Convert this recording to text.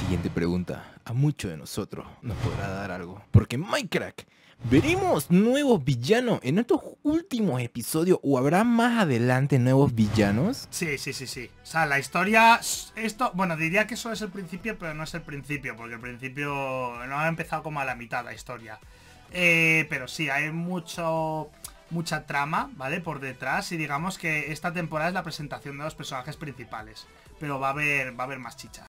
siguiente pregunta a muchos de nosotros nos podrá dar algo. Porque Minecraft, ¿veremos nuevos villanos en estos últimos episodios o habrá más adelante nuevos villanos? Sí, sí, sí, sí. O sea, la historia... Esto, bueno, diría que eso es el principio, pero no es el principio, porque el principio no ha empezado como a la mitad la historia. Pero sí, hay mucha trama, ¿vale? Por detrás, y digamos que esta temporada es la presentación de los personajes principales. Pero va a haber más chicha.